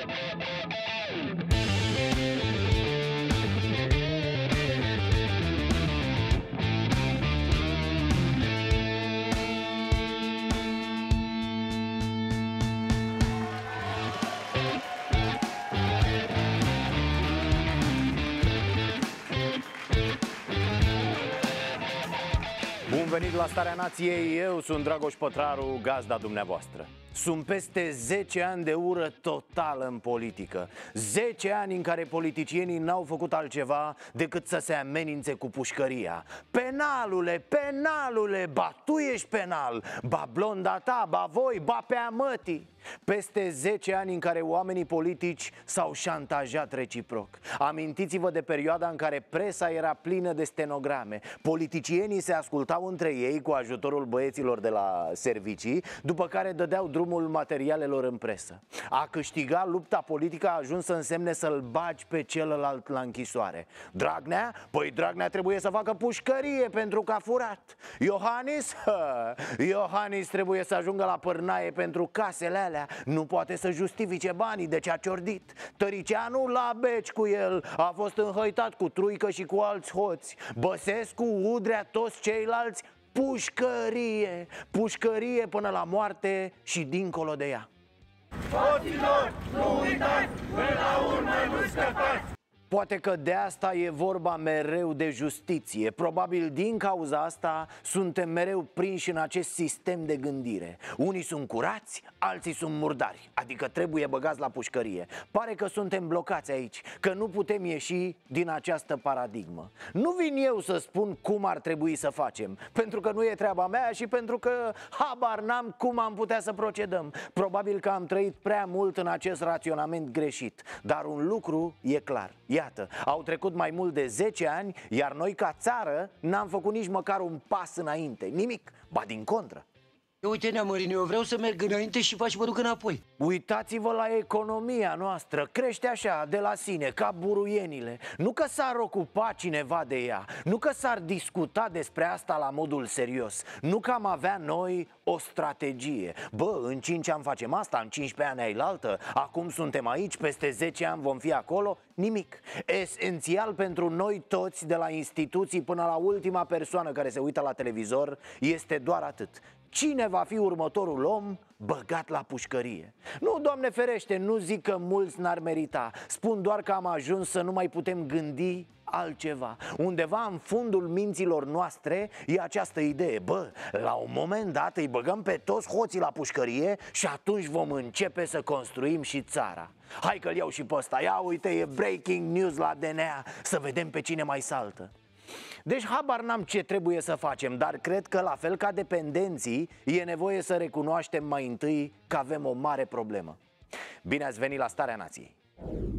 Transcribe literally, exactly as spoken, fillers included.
Bun venit la Starea Nației, eu sunt Dragoș Pătraru, gazda dumneavoastră. Sunt peste zece ani de ură totală în politică. zece ani în care politicienii n-au făcut altceva decât să se amenințe cu pușcăria. Penalule, penalule, ba tu ești penal, ba blonda ta, ba voi, ba pe amătii. Peste zece ani în care oamenii politici s-au șantajat reciproc. Amintiți-vă de perioada în care presa era plină de stenograme. Politicienii se ascultau între ei cu ajutorul băieților de la servicii, după care dădeau drumul materialelor în presă. A câștiga lupta politică a ajuns să însemne să-l bagi pe celălalt la închisoare. Dragnea? Păi Dragnea trebuie să facă pușcărie pentru că a furat. Iohannis? Hă, Iohannis trebuie să ajungă la pârnaie pentru casele alea. Nu poate să justifice banii de ce a ciordit. Tăricianu la beci cu el, a fost înhăitat cu Truică și cu alți hoți. Băsescu, Udrea, toți ceilalți, pușcărie. Pușcărie până la moarte și dincolo de ea. Hoților, nu uitați, până la urmă nu scăpați. Poate că de asta e vorba mereu de justiție. Probabil din cauza asta suntem mereu prinși în acest sistem de gândire. Unii sunt curați, alții sunt murdari, adică trebuie băgați la pușcărie. Pare că suntem blocați aici, că nu putem ieși din această paradigmă. Nu vin eu să spun cum ar trebui să facem, pentru că nu e treaba mea și pentru că habar n-am cum am putea să procedăm. Probabil că am trăit prea mult în acest raționament greșit. Dar un lucru e clar. Iată, au trecut mai mult de zece ani, iar noi ca țară n-am făcut nici măcar un pas înainte. Nimic, ba din contră. Uite, Neamărin, eu vreau să merg înainte și faci mă duc înapoi. Uitați-vă la economia noastră, crește așa, de la sine, ca buruienile. Nu că s-ar ocupa cineva de ea, nu că s-ar discuta despre asta la modul serios, nu că am avea noi o strategie. Bă, în cinci ani facem asta, în cincisprezece ani ailaltă, acum suntem aici, peste zece ani vom fi acolo. Nimic. Esențial pentru noi toți, de la instituții până la ultima persoană care se uită la televizor, este doar atât: cine va fi următorul om băgat la pușcărie? Nu, Doamne ferește, nu zic că mulți n-ar merita. Spun doar că am ajuns să nu mai putem gândi altceva. Undeva în fundul minților noastre e această idee: bă, la un moment dat îi băgăm pe toți hoții la pușcărie și atunci vom începe să construim și țara. Hai că-l iau și pe ăsta. Ia uite, e breaking news la D N A. Să vedem pe cine mai saltă. Deci habar n-am ce trebuie să facem, dar cred că la fel ca dependenții e nevoie să recunoaștem mai întâi că avem o mare problemă. Bine ați venit la Starea Nației.